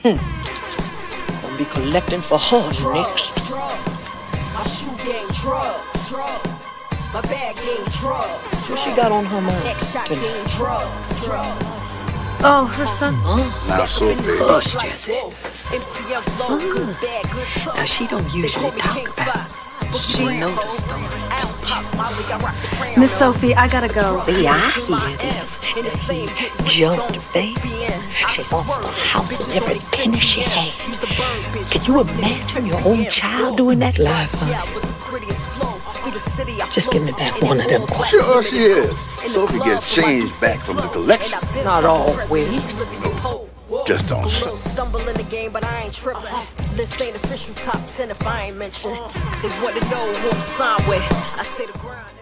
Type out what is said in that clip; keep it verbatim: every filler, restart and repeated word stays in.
Hmm. Gonna be collecting for her next. My shoe game drugs, drugs. My bag game drugs. What she got on her mind Next tonight? game drugs, drugs. Oh, her son. Huh? Now, Sophie. Hush, Jesse. Son. Now, she don't usually talk about it. She knows the story. Miss Sophie, I gotta go. Yeah, I hear this. He jumped, baby. She lost the house and every penny she had. Can you imagine your own child doing that live, honey? Just give me back one of them quiet. Sure she is. Sophie gets change back from the collection. Not always. No, just on some. Stumble in the game, but I ain't tripping. This ain't official top ten if I ain't mentioned. They want to know who I'm signed with. I say the grind.